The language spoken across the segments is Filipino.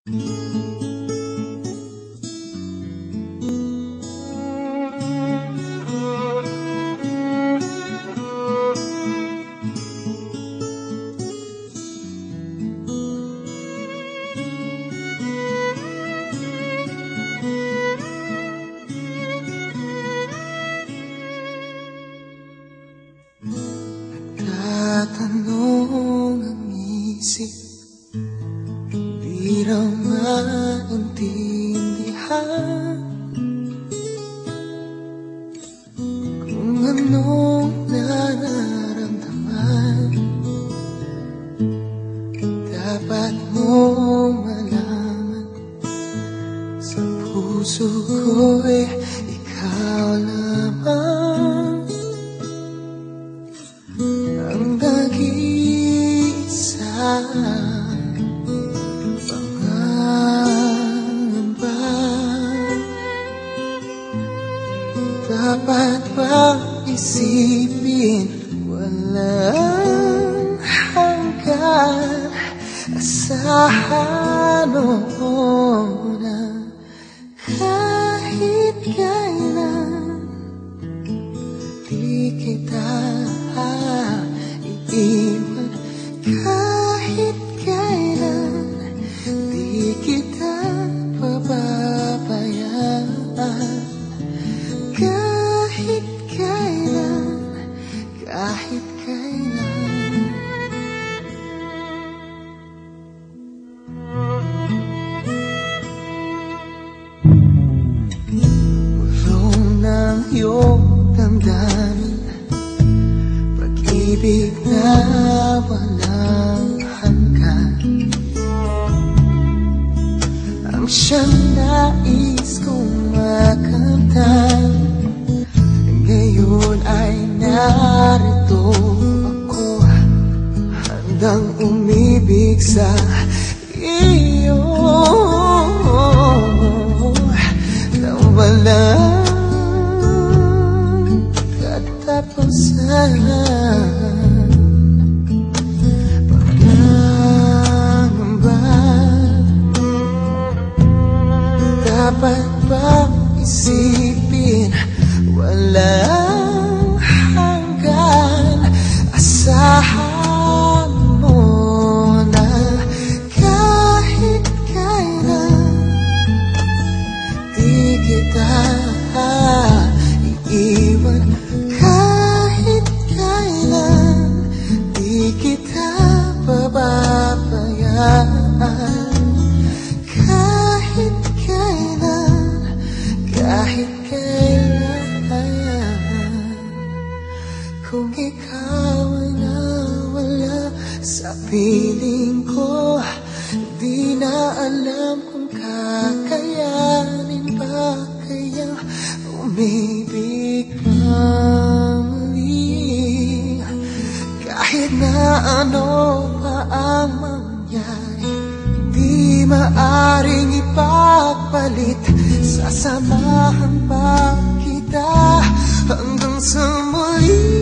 Nagtatanong ang isip, di raw maintindihan kung anong nararamdaman. Dapat mong malaman, sa puso ko'y ikaw lamang ang nag-iisa. Pangamba, dapat bang isipin walang hanggan? Asahan mo na kahit kailan di kita iiwan, kahit kailan di kita pababayaan, kahit kailan, kahit kailan. Ulong ng iyong damdamin, pag-ibig na walang hanggan, ang siyang nais kong makamtan. Ngayon ay narito ako, handang umibig sa iyo na walang katapusan. Pangamba, dapat bang isipin walang hanggan? Asahan mo na kahit kailan di kita iiwan, kahit kailan di kita pababayaan, kahit kailan, kahit kailan. Kung ikaw ay nawala sa piling ko, di na alam kung kakayanin ba kayang umibig ka muli. Kahit na ano pa ang mangyari, di maaring ipagpalit. Sasamahan pa kita hanggang sa muli.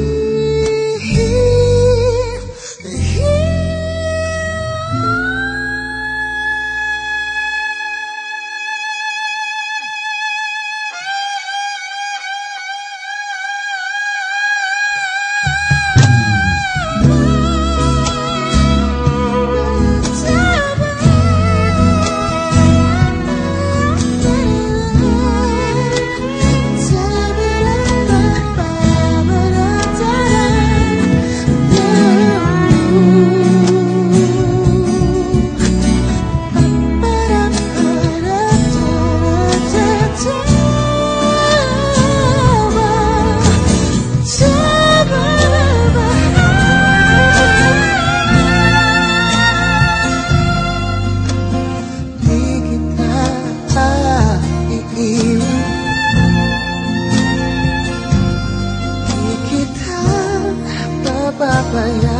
Papaya